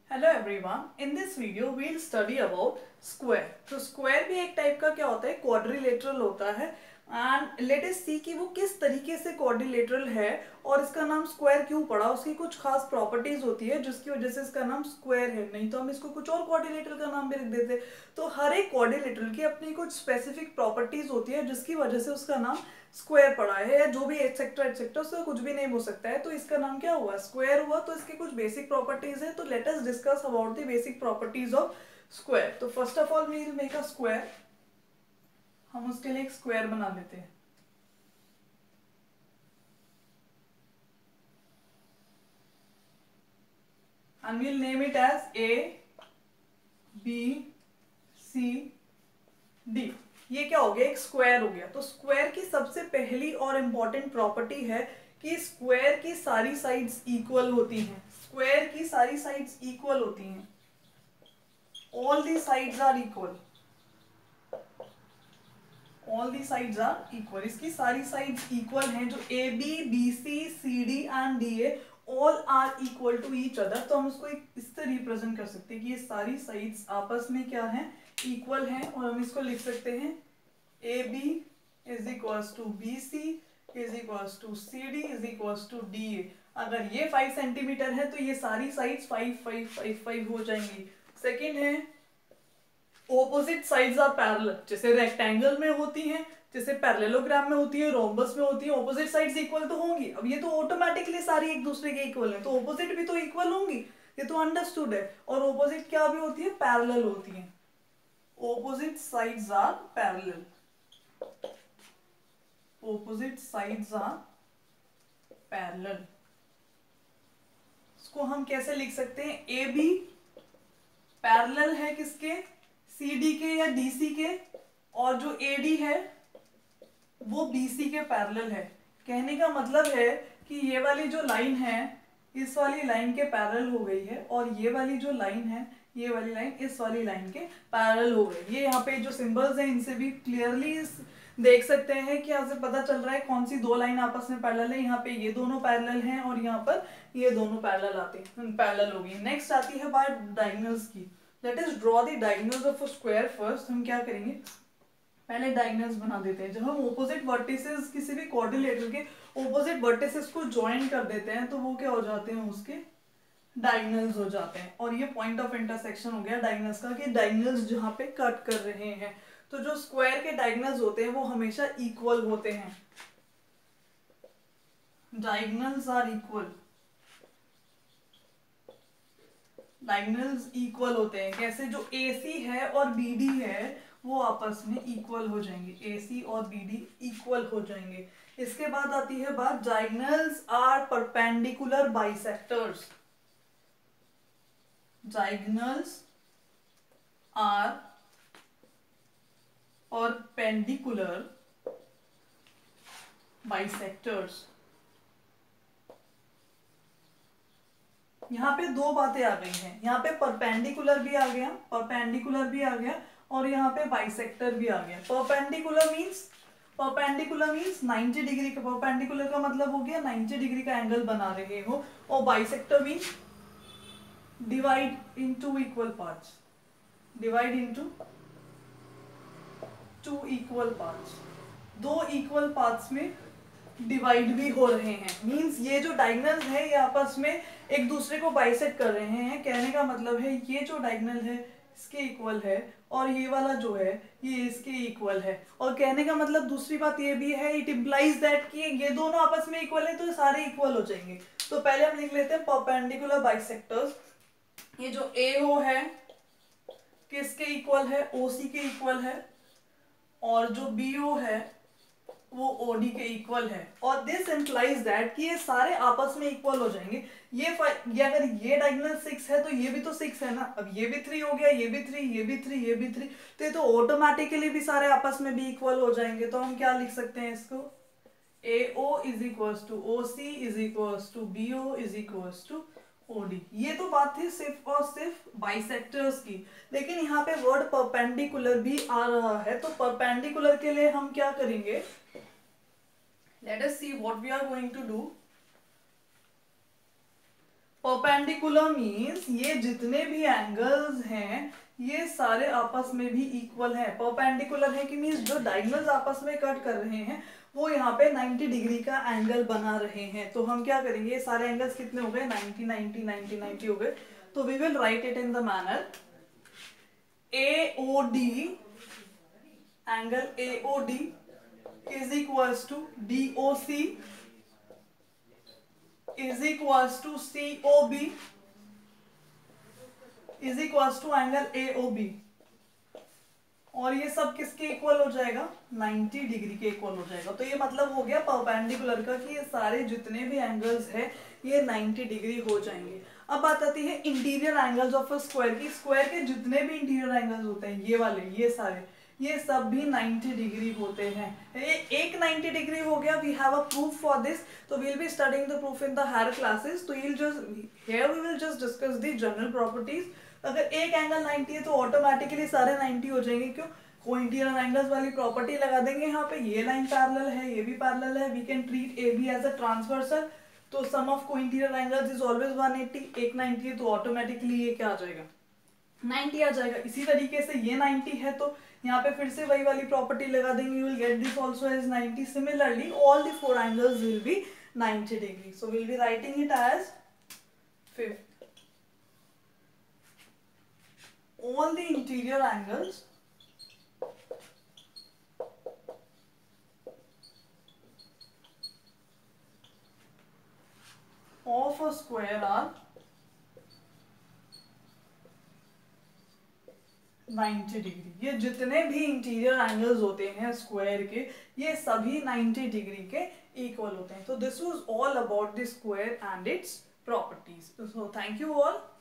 Hello everyone, in this video we'll study about square. तो square भी एक type का क्या होता है, क्वाड्रिलेटरल होता है। एंड लेट अस सी कि वो किस तरीके से क्वाड्रिलेटरल है और इसका नाम स्क्वायर क्यों पड़ा। उसकी कुछ खास प्रॉपर्टीज होती है जिसकी वजह से इसका नाम स्क्वायर है, नहीं तो हम इसको कुछ और क्वाड्रिलेटरल का नाम भी रख देते। तो हर एक क्वाड्रिलेटरल की अपनी कुछ स्पेसिफिक प्रॉपर्टीज होती है जिसकी वजह से उसका नाम स्क्वायर पड़ा है, या जो भी एटसेट्रा एटसेट्रा, उसका कुछ भी नेम हो सकता है। तो इसका नाम क्या हुआ, स्क्वायर हुआ। तो इसके कुछ बेसिक प्रॉपर्टीज है, तो let us discuss about the basic properties of square. तो first of all we will make a square. हम उसके लिए एक स्क्वायर बना लेते हैं। And we'll name it as A B C D. ये क्या हो गया, एक स्क्वायर हो गया। तो स्क्वायर की सबसे पहली और इंपॉर्टेंट प्रॉपर्टी है कि स्क्वायर की सारी साइड्स इक्वल होती हैं। स्क्वायर की सारी साइड्स इक्वल होती हैं। All the sides are equal. All the sides are equal. इसकी सारी साइड्स इक्वल हैं। जो A B B C C D and D A all are equal to each other. तो हम उसको इस तरह रिप्रेजेंट कर सकते हैं कि ये सारी साइड्स आपस में क्या है, इक्वल हैं। और हम इसको लिख सकते हैं A B is equals to B C is equals to C D is equals to D A. अगर ये 5 सेंटीमीटर है तो ये सारी साइड्स 5 5 5 5 हो जाएंगी। सेकेंड है ऑपोजिट साइड्स आर पैरेलल। जैसे रेक्टेंगल में होती हैं, जैसे पैरेललोग्राम में होती है, रोम्बस में होती है, ऑपोजिट साइड्स इक्वल तो होंगी। अब ये तो ऑटोमेटिकली सारी एक दूसरे के इक्वल है, तो ऑपोजिट भी तो इक्वल होंगी, ये तो अंडरस्टूड है। और ऑपोजिट क्या भी होती है, पैरेलल होती है। Opposite sides are parallel. Opposite sides are parallel. इसको हम कैसे लिख सकते हैं, ए बी पैरेलल है किसके, सी डी के या डी सी के, और जो ए डी है वो बी सी के पैरेलल है। कहने का मतलब है कि ये वाली जो लाइन है इस वाली लाइन के पैरेलल हो गई है, और ये वाली जो लाइन है, ये वाली लाइन इस वाली लाइन के पैरेलल हो गई। ये यहाँ पे जो सिंबल्स हैं इनसे भी क्लियरली देख सकते हैं कि यहाँ से पता चल रहा है कौन सी दो लाइन आपस में पैरेलल है। यहाँ पे ये दोनों पैरेलल हैं और यहाँ पर ये दोनों पैरेलल आते हैं, पैरेलल हो गई। नेक्स्ट आती है बात डायगोनल्स की। Let us draw the diagonals of a square first. हम क्या करेंगे, पहले डायगोनल्स बना देते हैं। जब हम ऑपोजिट वर्टिसेस किसी भी क्वाड्रिलेटरल के ऑपोजिट वर्टिसेस को ज्वाइन कर देते हैं तो वो क्या हो जाते हैं, उसके डायगोनल्स हो जाते हैं। और ये पॉइंट ऑफ इंटरसेक्शन हो गया डायगोनल्स का, कि डायगोनल्स जहाँ पे कट कर रहे हैं। तो जो स्क्वायर के डायगोनल्स होते हैं वो हमेशा इक्वल होते हैं। Diagonals are equal. Diagonals equal होते हैं कैसे, जो AC है और BD है वो आपस में इक्वल हो जाएंगे। AC और BD इक्वल हो जाएंगे। इसके बाद आती है बात, diagonals are perpendicular bisectors. Diagonals are perpendicular bisectors. यहाँ पे दो बातें आ गई हैं, यहाँ पे परपेंडिकुलर भी आ गया, परपेंडिकुलर भी आ गया, और यहाँ पे बाइसेक्टर भी आ गया। परपेंडिकुलर मीन्स 90 डिग्री का, परपेंडिकुलर का मतलब हो गया 90 डिग्री का एंगल बना रहे हो। और bisector means divide into equal parts, divide into 2 equal parts. दो इक्वल पार्ट्स में डिवाइड भी हो रहे हैं। मींस ये जो डायगोनल है ये आपस में एक दूसरे को बाइसेक्ट कर रहे हैं। कहने का मतलब है ये जो डायगोनल है इसके इक्वल है, और ये वाला जो है ये इसके इक्वल है। और कहने का मतलब दूसरी बात ये भी है, इट इम्प्लाइज दैट कि ये दोनों आपस में इक्वल है तो सारे इक्वल हो जाएंगे। तो पहले हम लिख लेते हैं परपेंडिकुलर बाइसेक्टर्स। ये जो AO है किसके इक्वल है, OC के इक्वल है, और जो BO है वो OD के इक्वल है। और दिस इम्प्लाइज दैट कि ये सारे आपस में इक्वल हो जाएंगे। ये अगर ये डायगोनल 6 है तो ये भी तो 6 है ना। अब ये भी 3 हो गया, ये भी 3, ये भी 3, ये भी 3, तो ये तो ऑटोमेटिकली भी सारे आपस में भी इक्वल हो जाएंगे। तो हम क्या लिख सकते हैं इसको, AO is equals to OC is equals to BO is equals to OD। ये तो बात थी सिर्फ और सिर्फ बाइसेक्टर्स की। लेकिन यहाँ पे वर्ड परपेंडिकुलर भी आ रहा है, तो परपेंडिकुलर के लिए हम क्या करेंगे, let us see what we are going to do. Perpendicular means ये जितने भी एंगल्स हैं ये सारे आपस में भी इक्वल हैं। परपेंडिकुलर है कि मीन्स जो डायगोनल्स आपस में कट कर रहे हैं वो यहाँ पे 90 डिग्री का एंगल बना रहे हैं। तो हम क्या करेंगे, ये सारे एंगल्स कितने हो गए, 90 90 90 90 हो गए। तो we will write it in the manner AOD, angle AOD is equals to DOC is equals to COB is equals to angle AOB। और ये सब किसके इक्वल हो जाएगा, 90 डिग्री के इक्वल हो जाएगा। तो ये मतलब हो गया परपेंडिकुलर का कि ये सारे जितने भी एंगल्स है ये 90 डिग्री हो जाएंगे। अब बात आती है interior angles of a square की। स्क्वायर के जितने भी इंटीरियर एंगल्स होते हैं ये वाले, ये सारे, ये सब भी 90 डिग्री होते हैं। एक 90 डिग्री हो गया, we have a proof for this. तो we will be studying the proof in the higher classes. तो here we will just discuss the general properties. अगर एक एंगल 90 है तो ऑटोमेटिकली सारे 90 हो जाएंगे। क्यों, को इंटीरियर एंगल्स वाली प्रॉपर्टी लगा देंगे। यहाँ पे ये लाइन पैरेलल है, ये भी पैरेलल है, we can treat A B as a transversal. तो sum of co-interior angles is always 180। एक 90 है तो ऑटोमेटिकली ये क्या आ जाएगा, 90 आ जाएगा। इसी तरीके से ये 90 है तो यहाँ पे फिर से वही वाली प्रॉपर्टी लगा देंगे, you will get this also as 90। Similarly all the four angles will be 90 degree. So will be writing it as fifth, all the interior angles of a square are 90 degree. ये जितने भी interior angles होते हैं square के ये सभी 90 degree के equal होते हैं। तो this was all about the square and its properties. So thank you all.